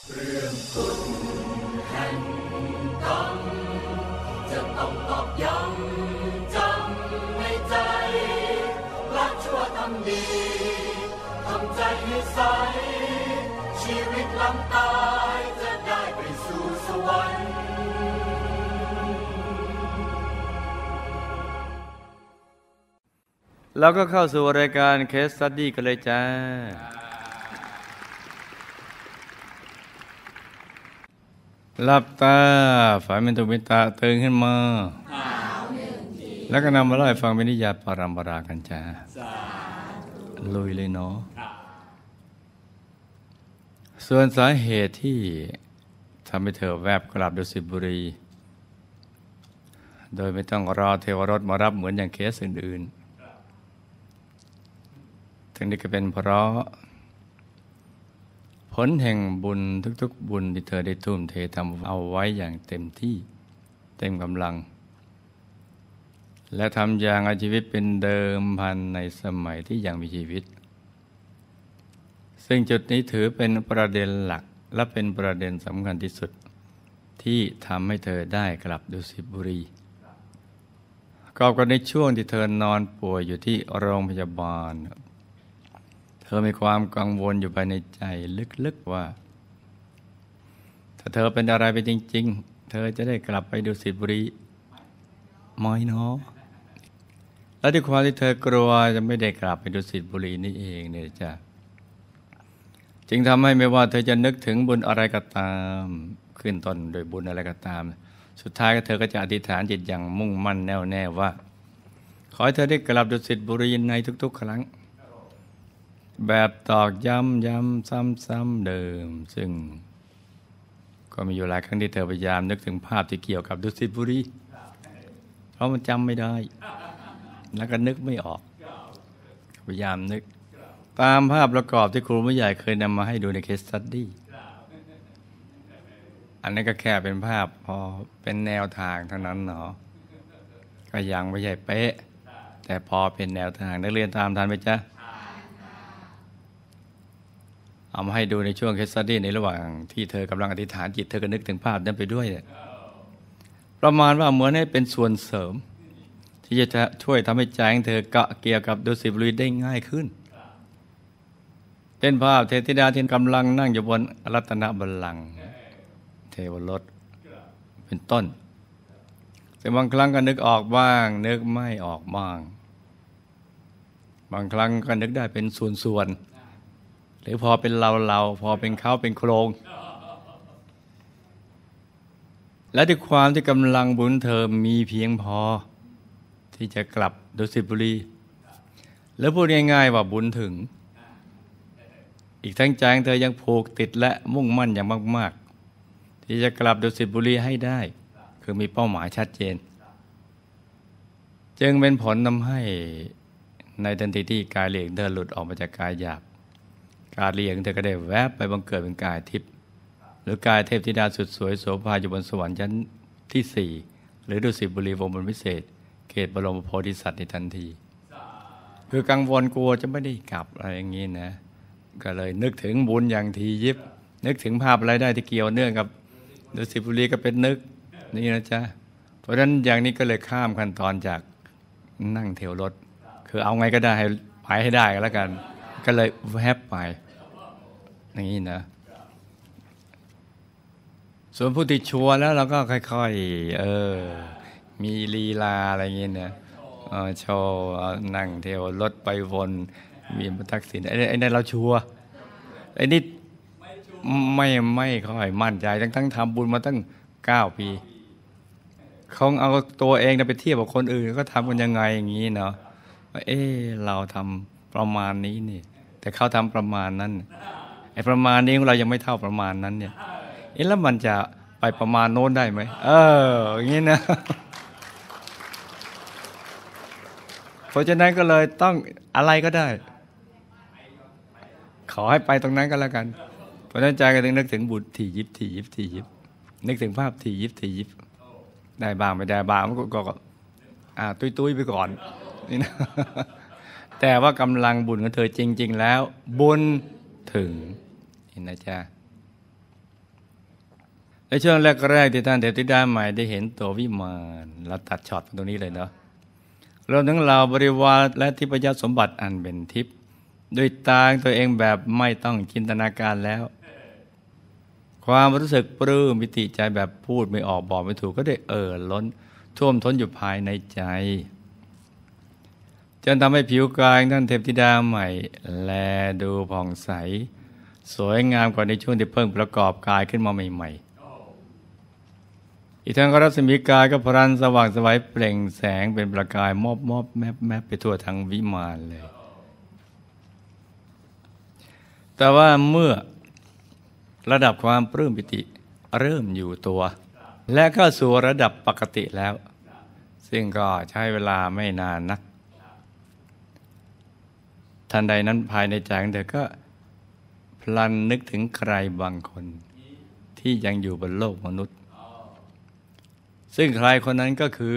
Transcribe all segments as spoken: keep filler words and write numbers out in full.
เรื่องกฎแห่งกรรมจะต้องตอกย้ำจำในใจละชั่วทำดีทำใจให้ใสชีวิตหลังตายจะได้ไปสู่สวรรค์เราก็เข้าสู่รายการ Case Study กันเลยจ้าหลับตาฝันเป็นตุเป็นตาตื่นขึ้นมาแล้วก็นำมาเล่าให้ฟังเป็นนิยายปรัมปรากันจ้าลุยเลยเนาะส่วนสาเหตุที่ทำให้เธอแวบกลับดุสิตบุรีโดยไม่ต้องรอเทวรถมารับเหมือนอย่างเคสอื่นๆทั้งนี้ก็เป็นเพราะผลแห่งบุญทุกๆบุญที่เธอได้ทุ่มเททำเอาไว้อย่างเต็มที่เต็มกำลังและทำอย่างเอาชีวิตเป็นเดิมพันในสมัยที่ยังมีชีวิตซึ่งจุดนี้ถือเป็นประเด็นหลักและเป็นประเด็นสำคัญที่สุดที่ทำให้เธอได้กลับดุสิตบุรีก็กันในช่วงที่เธอนอนป่วยอยู่ที่โรงพยาบาลเธอมีความกังวลอยู่ภายในใจลึกๆว่าถ้าเธอเป็นอะไรไปจริงๆเธอจะได้กลับไปดุสิตบุรีไหมเนาะและด้วยความที่เธอกลัวจะไม่ได้กลับไปดุสิตบุรีนี่เองเนี่ยจ้ะจึงทำให้ไม่ว่าเธอจะนึกถึงบุญอะไรก็ตามขึ้นต้นโดยบุญอะไรก็ตามสุดท้ายเธอก็จะอธิษฐานจิตอย่างมุ่งมั่นแน่วแน่ว่าขอให้เธอได้กลับดุสิตบุรีในทุกๆครั้งแบบตอกย้ำย้ำซ้ำๆเดิมซึ่งก็มีอยู่หลายครั้งที่เธอพยายามนึกถึงภาพที่เกี่ยวกับดุสิตบุรีเพราะมันจำไม่ได้แล้วก็นึกไม่ออกพยายามนึกตามภาพประกอบที่ครูผู้ใหญ่เคยนำมาให้ดูในเคสสตั๊ดดี้อันนี้ก็แค่เป็นภาพพอเป็นแนวทางเท่านั้นเนาะก็ยังไม่ใช่เป๊ะแต่พอเป็นแนวทางนักเรียนตามทันไหมจ๊ะเอามาให้ดูในช่วงเคสสตั๊ดดี้ในระหว่างที่เธอกำลังอธิษฐานจิตเธอก็นึกถึงภาพนั้นไปด้วยเนี่ยประมาณว่าเหมือนให้เป็นส่วนเสริมที่จะช่วยทำให้ใจของเธอเกาะเกี่ยวกับดุสิตบุรีได้ง่ายขึ้นเป็นภาพเทพธิดาที่กำลังนั่งอยู่บนรัตนบัลลังก์เทวรสเป็นต้นแต่บางครั้งก็นึกออกบ้างนึกไม่ออกบ้างบางครั้งก็นึกได้เป็นส่วนๆหรือพอเป็นเราๆพอเป็นเขาเป็นโครงและด้วยความที่กำลังบุญเธอมีเพียงพอที่จะกลับดุสิตบุรีแล้วพูดง่ายๆว่าบุญถึงอีกทั้งใจเธอยังผูกติดและมุ่งมั่นอย่างมากๆที่จะกลับดุสิตบุรีให้ได้คือมีเป้าหมายชัดเจนจึงเป็นผลทำให้ในทันทีที่กายเหลี่ยงเธอหลุดออกมาจากกายหยาบกายเหลี่ยงเธอก็ได้แวบไปบังเกิดเป็นกายทิพย์หรือกายเทพธิดาสุดสวยโสภาอยู่บนสวรรค์ชั้นที่สี่หรือดุสิตบุรีวงบนวิเศษเขตบรมโพธิสัตว์ในทันทีคือกังวลกลัวจะไม่ได้กลับอะไรอย่างนี้นะก็เลยนึกถึงบุญอย่างทียิบนึกถึงภาพอะไรได้ที่เกี่ยวเนื่องกับดุสิตบุรีก็เป็นนึกนี่นะจ๊ะเพราะฉะนั้นอย่างนี้ก็เลยข้ามขั้นตอนจากนั่งเทวรถคือเอาไงก็ได้ให้ไปให้ได้ก็แล้วกันก็เลยแวบไปอย่างนี้นะส่วนผู้ที่ชัวร์แล้วเราก็ค่อยๆเออมีลีลาอะไรอย่างนี้เนี่ยโชว์นั่งเทวรถไปวนมีพระทักษิณไอ้ไอ้นั่นเราชัวร์ไอ้นี่ไม่ไม่ค่อยมั่นใจทั้งทั้งทำบุญมาตั้งเก้าปีเขาเอาตัวเองไปเทียบกับคนอื่นก็ทำกันยังไงอย่างนี้เนาะว่าเออเราทำประมาณนี้นี่แต่เขาทำประมาณนั้นไอ้ประมาณนี้เรายังไม่เท่าประมาณนั้นเนี่ยเอ๊ะแล้วมันจะไปประมาณโน้นได้ไหมเอออย่างนี้นะเพราะฉะนั้นก็เลยต้องอะไรก็ได้ขอให้ไปตรงนั้นก็แล้วกันเพราะฉะนั้นใจก็ถึงนึกถึงบุญถี่ยิบถี่ยิบถี่ยิบนึกถึงภาพถี่ยิบถี่ยิบได้บ้างไม่ได้บ้างก็ก็อ่าตุ้ยๆไปก่อนนี่นะแต่ว่ากำลังบุญของเธอจริงๆแล้วบุญถึงเห็นนะจ๊ะในช่วงแรกๆที่ท่านเทพธิดาใหม่ได้เห็นตัววิมานเราตัดช็อตตรงนี้เลยเนาะรวมทั้งเหล่าบริวารและทิพยสมบัติอันเป็นทิพย์ด้วยตาตัวเองแบบไม่ต้องจินตนาการแล้วความรู้สึกปลื้มปิติใจแบบพูดไม่ออกบอกไม่ถูกก็ได้เอ่อล้นท่วมท้นอยู่ภายในใจจนทำให้ผิวกายท่านเทพธิดาใหม่แลดูผ่องใสสวยงามกว่าในช่วงที่เพิ่งประกอบกายขึ้นมาใหม่ๆอีกทั้งรัศมีกายก็พรันสว่างสวยเปล่งแสงเป็นประกายมอบมอบแมบแมบไปทั่วทั้งวิมานเลยแต่ว่าเมื่อระดับความปลื้มปิติเริ่มอยู่ตัวและเข้าสู่ระดับปกติแล้วซึ่งก็ใช้เวลาไม่นานนักทันใดนั้นภายในใจของเธอก็พลันนึกถึงใครบางคนที่ยังอยู่บนโลกมนุษย์ซึ่งใครคนนั้นก็คือ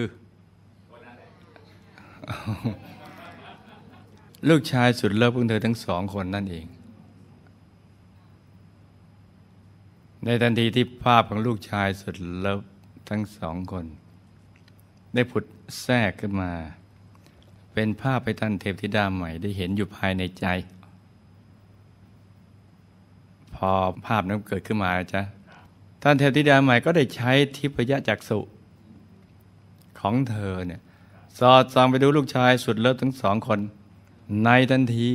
ลูกชายสุดเลิฟของเธอทั้งสองคนนั่นเองในทันทีที่ภาพของลูกชายสุดเลิฟทั้งสองคนได้ผุดแทรกขึ้นมาเป็นภาพไปท่านเทพธิดาใหม่ได้เห็นอยู่ภายในใจพอภาพนั้นเกิดขึ้นมาจ้ะท่านเทพธิดาใหม่ก็ได้ใช้ทิพยจักษุของเธอเนี่ยสอดส่องไปดูลูกชายสุดเลิฟทั้งสองคนในทันที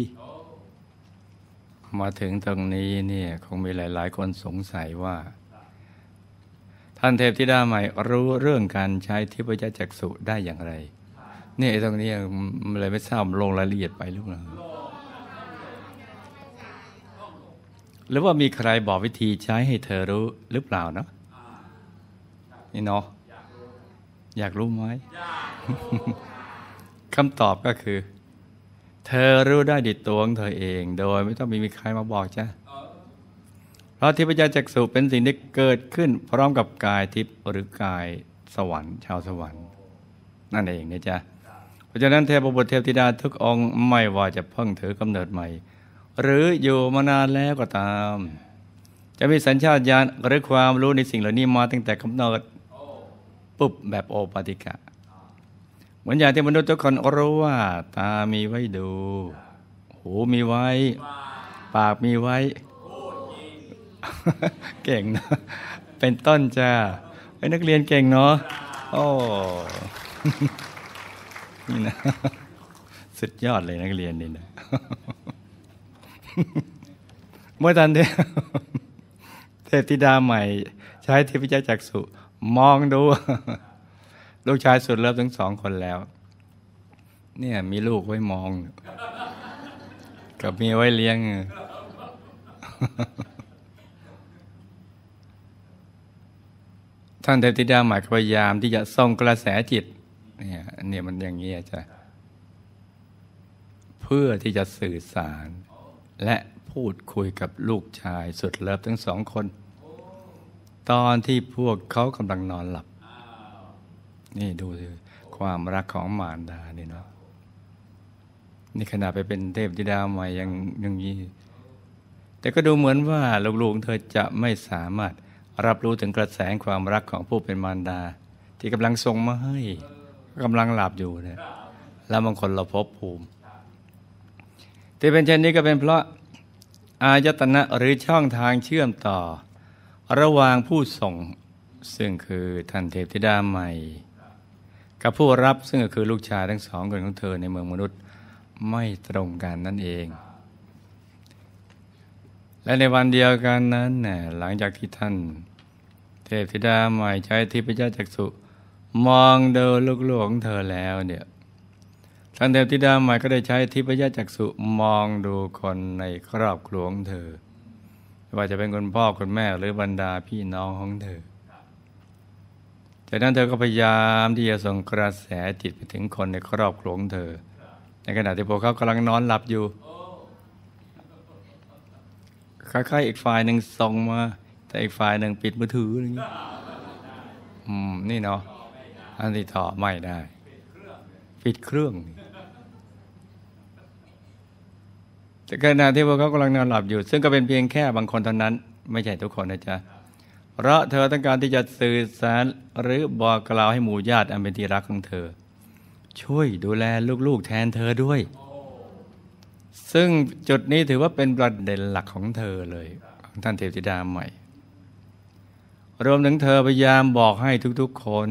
มาถึงตรงนี้เนี่ยคงมีหลายๆคนสงสัยว่าท่านเทพธิดาใหม่รู้เรื่องการใช้ทิพยจักษุได้อย่างไรเนี่ยตรงนี้มันเลยไม่ทราบลงรายละเอียดไปหรือเปล่าหรือว่ามีใครบอกวิธีใช้ให้เธอรู้หรือเปล่าเนาะนี่เนาะอยากรู้ไหม คำตอบก็คือเธอรู้ได้ด้วยตัวของเธอเองโดยไม่ต้องมีใครมาบอกจ้ะเพราะทิพยจักษุเป็นสิ่งที่เกิดขึ้นพร้อมกับกายทิพย์หรือกายสวรรค์ชาวสวรรค์นั่นเองนะจ๊ะเพราะฉะนั้นเทพบุตรเทพธิดาทุกองค์ไม่ว่าจะเพิ่งถือกำเนิดใหม่หรืออยู่มานานแล้วก็ตามจะมีสัญชาตญาณหรือความรู้ในสิ่งเหล่านี้มาตั้งแต่กำเนิดปุ๊บแบบโอปาติกะเหมือนอย่างที่มนุษย์ทุกคนรู้ว่าตามีไว้ดูหูมีไว้ปากมีไว้ เก่งนะเป็นต้นจ้าไอ้นักเรียนเก่งเนาะโอ้ นี่นะสุดยอดเลยนักเรียนนี่นะ เมื่อตอนเดียวเทพธิดาใหม่ใช้ทิพยจักษุมองดู ลูกชายสุดเลิฟทั้งสองคนแล้วเนี่ยมีลูกไว้มอง กับมีไว้เลี้ยง ท่านเทพธิดาใหม่พยายามที่จะส่งกระแสจิตเนี่ยเนี่ยมันอย่างนี้จ้ะเพื่อที่จะสื่อสารและพูดคุยกับลูกชายสุดเลิฟทั้งสองคนตอนที่พวกเขากำลังนอนหลับนี่ดูสิความรักของมารดาเนี่ยเนาะนี่ขนาดไปเป็นเทพธิดาใหม่ยังอย่างนี้แต่ก็ดูเหมือนว่าลูกๆเธอจะไม่สามารถรับรู้ถึงกระแสความรักของผู้เป็นมารดาที่กำลังส่งมาให้กำลังหลับอยู่เนี่ยแล้วบางคนเราพบภูมิที่เป็นเช่นนี้ก็เป็นเพราะอายตนะหรือช่องทางเชื่อมต่อระหว่างผู้ส่งซึ่งคือท่านเทพธิดาใหม่กับผู้รับซึ่งก็คือลูกชายทั้งสองคนของเธอในเมืองมนุษย์ไม่ตรงกันนั่นเองและในวันเดียวกันนั้นน่ะหลังจากที่ท่านเทพธิดาใหม่ใช้ทิพยจักษุมองดูลูกๆของเธอแล้วเนี่ยท่านเทพธิดาใหม่ก็ได้ใช้ทิพยจักษุมองดูคนในครอบครัวของเธอไม่ว่าจะเป็นคุณพ่อคุณแม่หรือบรรดาพี่น้องของเธอจากนั้นเธอก็พยายามที่จะส่งกระแสจิตไปถึงคนในครอบครัวของเธอในขณะที่พวกเขากำลังนอนหลับอยู่คล้ายๆอีกฝ่ายหนึ่งส่งมาแต่อีกฝ่ายหนึ่งปิดมือถืออย่างนี้อืมนี่เนาะอันที่ต่อไม่ได้ปิดเครื่องแต่ขณะที่พวกเขากำลังนอนหลับอยู่ซึ่งก็เป็นเพียงแค่บางคนเท่านั้นไม่ใช่ทุกคนนะจ๊ะเพราะเธอต้องการที่จะสื่อสารหรือบอกกล่าวให้หมู่ญาติอันเป็นที่รักของเธอช่วยดูแลลูกๆแทนเธอด้วยซึ่งจุดนี้ถือว่าเป็นประเด็นหลักของเธอเลยของท่านเทพธิดาใหม่รวมถึงเธอพยายามบอกให้ทุกๆคน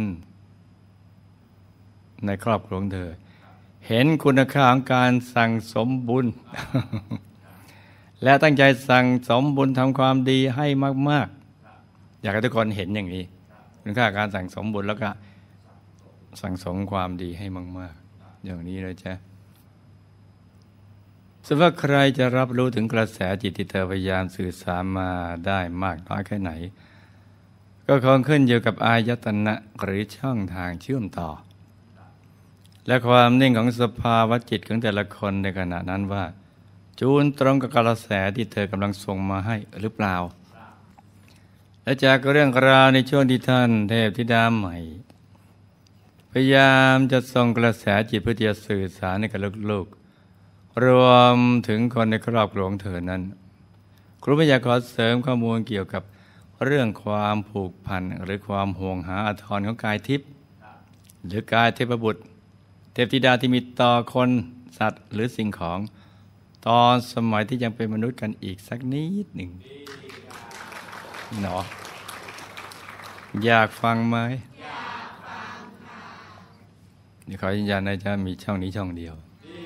ในครอบครัวของเธอเห็นคุณค่าของการสั่งสมบุญ และตั้งใจสั่งสมบุญทำความดีให้มากๆอยากให้ทุกคนเห็นอย่างนี้คุณค่าการสั่งสมบุญแล้วก็สั่งสมความดีให้มากๆอย่างนี้เลยจ้ะส่วนว่าใครจะรับรู้ถึงกระแสจิตที่เธอพยายามสื่อสารมาได้มากน้อยแค่ไหนก็คงขึ้นอยู่กับอายตนะหรือช่องทางเชื่อมต่อและความนิ่งของสภาวะจิตของแต่ละคนในขณะนั้นว่าจูนตรงกับกระแสที่เธอกำลังส่งมาให้หรือเปล่าและจากเรื่องราวในช่วงที่ท่านเทพธิดาใหม่พยายามจะส่งกระแสจิตเพื่อจะสื่อสารให้กับลูกๆรวมถึงคนในครอบครัวของเธอนั้นครูไม่อยากขอเสริมข้อมูลเกี่ยวกับเรื่องความผูกพันหรือความห่วงหาอาทรของกายทิพย์หรือกายเทพบุตรเทพธิดาที่มีต่อคนสัตว์หรือสิ่งของตอนสมัยที่ยังเป็นมนุษย์กันอีกสักนิดหนึ่งเนาะอยากฟังไหมอยากฟังค่ะนี่ขอยืนยันนะจ๊ะมีช่องนี้ช่องเดียว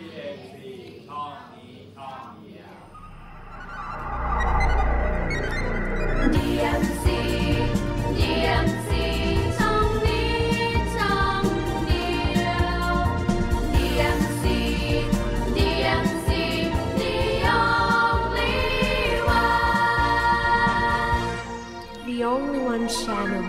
Channel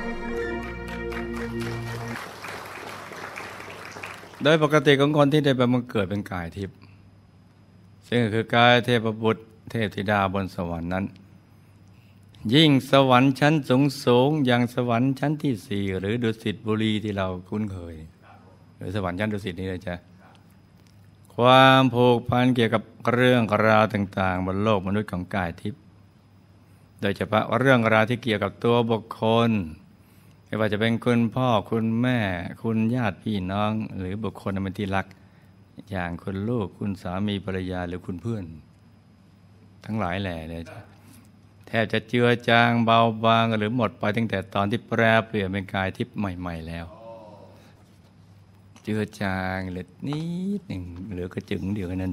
โดยปกติของคนที่ได้ไปบังเกิดเป็นกายทิพย์ซึ่งคือกายเทพบุตรเทพธิดาบนสวรรค์นั้นยิ่งสวรรค์ชั้นสูงสูงอย่างสวรรค์ชั้นที่สี่หรือดุสิตบุรีที่เราคุ้นเคยหรือสวรรค์ชั้นดุสิตนี้เลยจ้ะความผูกพันเกี่ยวกับเรื่องราวต่างๆบนโลกมนุษย์ของกายทิพย์โดยเฉพาะเรื่องราวที่เกี่ยวกับตัวบุคคลไม่ว่าจะเป็นคุณพ่อคุณแม่คุณญาติพี่น้องหรือบุคคลอันเป็นที่รักอย่างคุณลูกคุณสามีภรรยาหรือคุณเพื่อนทั้งหลายแหล่เลยแทบจะเจือจางเบาบางหรือหมดไปตั้งแต่ตอนที่แปรเปลี่ยนเป็นกายทิพย์ใหม่ๆแล้วเจือจางเหลือนิดหนึ่งเหลือกระจึงเดียวนั่นเอง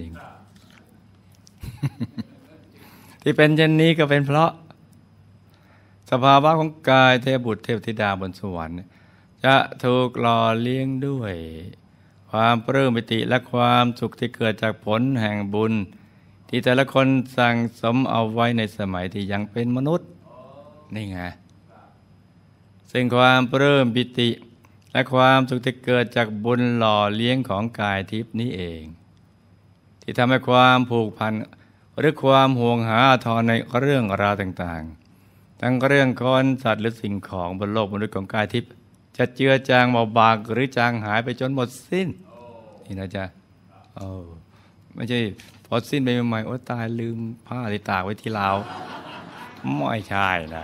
ที่เป็นเช่นนี้ก็เป็นเพราะสภาวะของกายเทพบุตรเทพธิดาบนสวรรค์จะถูกหล่อเลี้ยงด้วยความปลื้มปิติและความสุขที่เกิดจากผลแห่งบุญที่แต่ละคนสั่งสมเอาไว้ในสมัยที่ยังเป็นมนุษย์นี่ไงซึ่งความปลื้มปิติและความสุขที่เกิดจากบุญหล่อเลี้ยงของกายทิพย์นี้เองที่ทำให้ความผูกพันหรือความห่วงหาอาทรในเรื่องราวต่างๆทั้งเรื่องคนสัตว์หรือสิ่งของบนโลกมนุษย์ของกายทิพย์จะเจือจางเบาบางหรือจางหายไปจนหมดสิ้นนี่นะจ๊ะโอ้ไม่ใช่พอสิ้นไปใหม่ๆโอ้ตายลืมผ้าที่ตากไว้ที่ลาวไม่ใช่นะ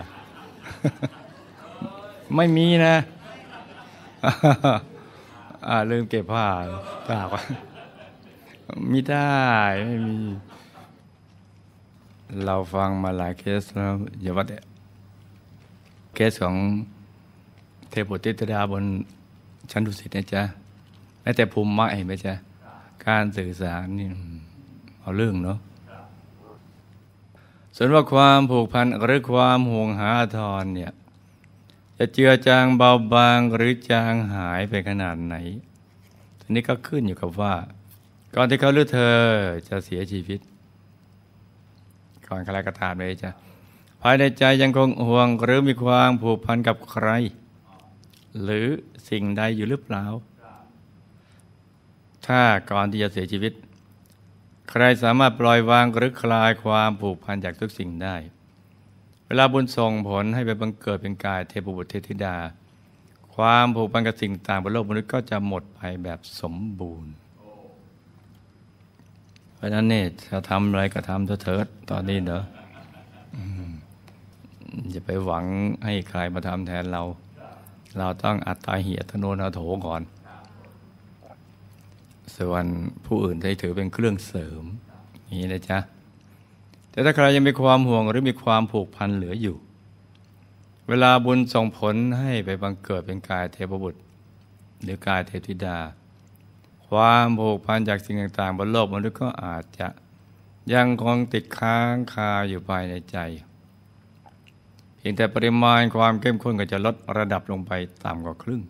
ไม่มีนะอ่าลืมเก็บผ้าตากไว้ไม่ได้ไม่มีเราฟังมาหลายเคสแล้วอย่าว่าแต่เคสของเทพบุตรเทพธิดาบนชั้นดุสิตนะจ๊ะแม้แต่ภูมิมะเห็นไหมจ๊ะการสื่อสารนี่เอาเรื่องเนาะส่วนว่าความผูกพันหรือความห่วงหาอาทรเนี่ยจะเจือจางเบาบางหรือจางหายไปขนาดไหนทีนี้ก็ขึ้นอยู่กับว่าก่อนที่เขาหรือเธอจะเสียชีวิตก่อนใครก็ตามเลยจ้ะภายในใจยังคงห่วงหรือมีความผูกพันกับใครหรือสิ่งใดอยู่หรือเปล่าถ้าก่อนที่จะเสียชีวิตใครสามารถปล่อยวางหรือคลายความผูกพันจากทุกสิ่งได้เวลาบุญส่งผลให้ไปบังเกิดเป็นกายเทพบุตรเทพธิดาความผูกพันกับสิ่งต่างบนโลกมนุษย์ก็จะหมดไปแบบสมบูรณ์เพราะฉะนั้นเนี่ยจะทำอะไรก็ทำเถิดตอนนี้เนอะอย่าไปหวังให้ใครมาทำแทนเราเราต้องอัตตาหิอัตโนนาโถก่อนส่วนผู้อื่นได้ถือเป็นเครื่องเสริมนี่นะจ๊ะแต่ถ้าใครยังมีความห่วงหรือมีความผูกพันเหลืออยู่เวลาบุญส่งผลให้ไปบังเกิดเป็นกายเทพบุตรหรือกายเทพธิดาความผูกพันจากสิ่งต่างๆบนโลกมนุษย์ก็อาจจะยังคงติดค้างคาอยู่ภายในใจเพียงแต่ปริมาณความเข้มข้นก็จะลดระดับลงไปต่ำกว่าครึ่ง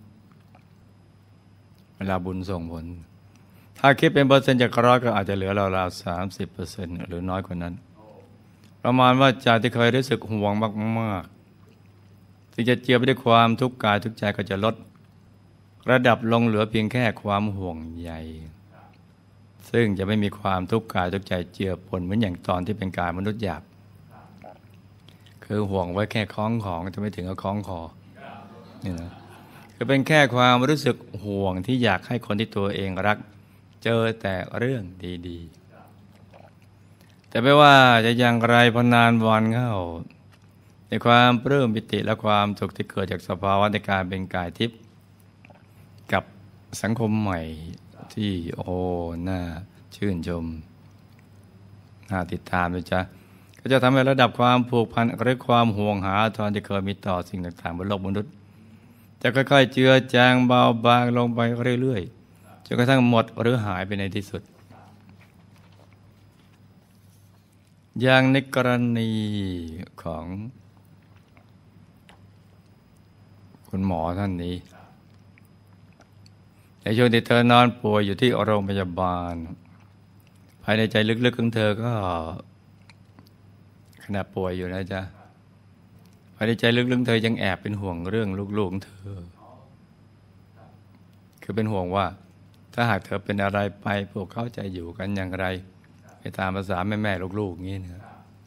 เวลาบุญส่งผลถ้าคิดเป็นเปอร์เซ็นต์จากร้อยก็อาจจะเหลือราวๆสามสิบเปอร์เซ็นต์หรือน้อยกว่านั้นประมาณว่าจากที่เคยรู้สึกห่วงมากๆที่จะเจือไปด้วยความทุกข์กายทุกใจก็จะลดระดับลงเหลือเพียงแค่ความห่วงใยซึ่งจะไม่มีความทุกข์กายทุกใจเจือปนเหมือนอย่างตอนที่เป็นกายมนุษย์หยาบคือห่วงไว้แค่คล้องของจะไม่ถึงกับคล้องคอนี่นะคือเป็นแค่ความรู้สึกห่วงที่อยากให้คนที่ตัวเองรักเจอแต่เรื่องดีๆแต่ไม่ว่าจะอย่างไรพอนานวันเข้าในความปลื้มปิติและความสุขที่เกิดจากสภาวะในการเป็นกายทิพย์กับสังคมใหม่ที่โอ้น่าชื่นชมน่าติดตามด้วยจ้ะก็จะทำให้ระดับความผูกพันหรือความห่วงหาตอนที่เคยมีต่อสิ่งต่างๆบนโลกมนุษย์จะค่อยๆเจือจางเบาบางลงไปเรื่อยๆจนกระทั่งหมดหรือหายไปในที่สุดอย่างในกรณีของคุณหมอท่านนี้ในช่วงที่เธอนอนป่วยอยู่ที่โรงพยาบาลภายในใจลึกๆของเธอก็ขณะป่วยอยู่นะจ๊ะภายในใจลึกๆเธอยังแอบเป็นห่วงเรื่องลูกๆของเธอคือเป็นห่วงว่าถ้าหากเธอเป็นอะไรไปพวกเขาจะอยู่กันอย่างไรไปตามภาษาแม่ๆลูกๆอย่างนี้นะ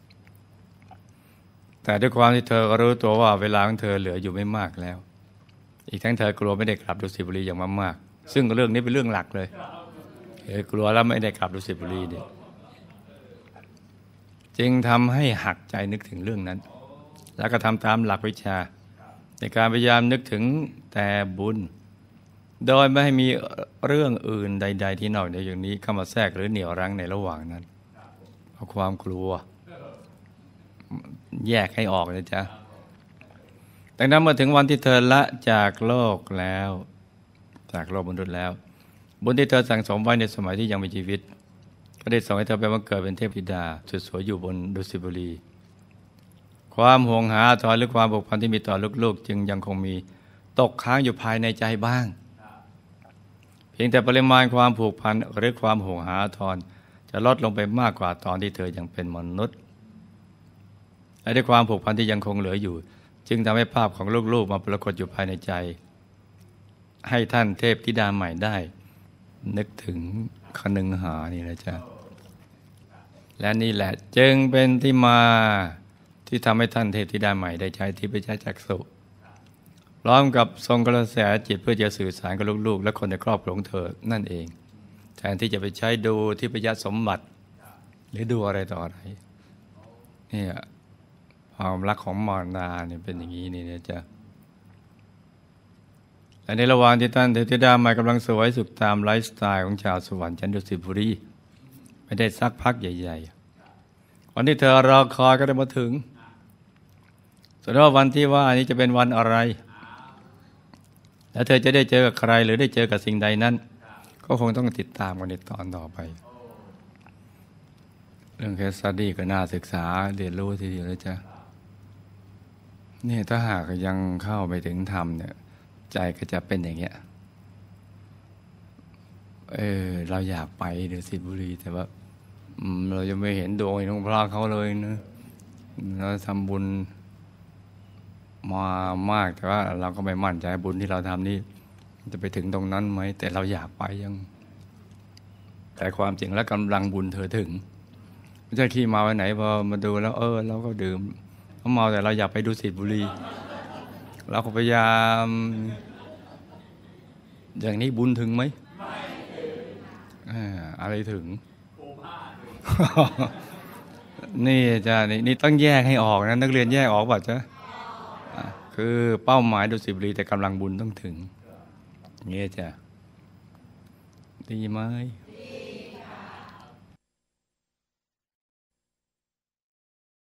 แต่ด้วยความที่เธอก็รู้ตัวว่าเวลาของเธอเหลืออยู่ไม่มากแล้วอีกทั้งเธอกลัวไม่ได้กลับดุสิตบุรีอย่างมากๆซึ่งเรื่องนี้เป็นเรื่องหลักเลยเธอกลัวแล้วไม่ได้กลับดุสิตบุรีเนี่ยจึงทำให้หักใจนึกถึงเรื่องนั้นแล้วก็ทำตามหลักวิชาในการพยายามนึกถึงแต่บุญโดยไม่ให้มีเรื่องอื่นใดๆที่นอกเหนือจากนี้เข้ามาแทรกหรือเหนี่ยวรั้งในระหว่างนั้นเพราะความกลัวแยกให้ออกนะจ๊ะดังนั้นเมื่อถึงวันที่เธอละจากโลกแล้วจากโลกมนุษย์แล้วบุญที่เธอสั่งสมไว้ในสมัยที่ยังมีชีวิตก็ได้ส่งให้เธอไปบังเกิดเป็นเทพธิดาสุดสวยอยู่บนดุสิตบุรีความห่วงหาทอหรือความผูกพันที่มีต่อลูกๆจึงยังคงมีตกค้างอยู่ภายในใจบ้างเพียงแต่ปริมาณความผูกพันหรือความห่วงหาทอนจะลดลงไปมากกว่าตอนที่เธอยังเป็นมนุษย์และด้วยความผูกพันที่ยังคงเหลืออยู่จึงทำให้ภาพของลูกๆมาปรากฏอยู่ภายในใจให้ท่านเทพธิดาใหม่ได้นึกถึงคนึงหานี่นะจ๊ะและนี่แหละจึงเป็นที่มาที่ทำให้ท่านเทพธิดาใหม่ได้ใช้ทิพยจักษุพร้อมกับทรงกระแสจิตเพื่อจะสื่อสารกับลูกๆและคนในครอบครัวของเธอนั่นเองแทนที่จะไปใช้ดูทิพยสมบัติหรือดูอะไรต่ออะไรนี่ความรักของมารดาเนี่ยเป็นอย่างนี้นี่นะจ๊ะและในระหว่างที่ท่านเทพธิดาใหม่กำลังสวยสุขตามไลฟ์สไตล์ของชาวสวรรค์ชั้นดุสิตบุรีไม่ได้สักพักใหญ่ๆวันที่เธอรอคอยก็ได้มาถึงส่วนว่าวันที่ว่านี้จะเป็นวันอะไรและเธอจะได้เจอกับใครหรือได้เจอกับสิ่งใดนั้นก็คงต้องติดตามกันในตอนต่อไปเรื่องเคสสตัดดี้ก็น่าศึกษาเรียนรู้ทีเดียวเลยจ้ะนี่ถ้าหากยังเข้าไปถึงธรรมเนี่ยใจก็จะเป็นอย่างเงี้ยเออเราอยากไปดุสิตบุรีแต่ว่าเรายังไม่เห็นดวงของพระเขาเลยนะเราทำบุญมามากแต่ว่าเราก็ไม่มั่นใจบุญที่เราทำนี่จะไปถึงตรงนั้นไหมแต่เราอยากไปยังแต่ความจริงแล้วกำลังบุญเธอถึงไม่ใช่ขี้เมาไปไหนพอมาดูแล้วเออเราก็ดื่มเขาเมาแต่เราอยากไปดุสิตบุรีเราก็พยายามอย่างนี้บุญถึงไหมอะไรถึงนี่จ้ะนี่นี่ต้องแยกให้ออกนะนักเรียนแยกออกป่ะจ๊ะอ่ะคือเป้าหมายดุสิตบุรีแต่กำลังบุญต้องถึงเงี้ยจ้ะดีไหม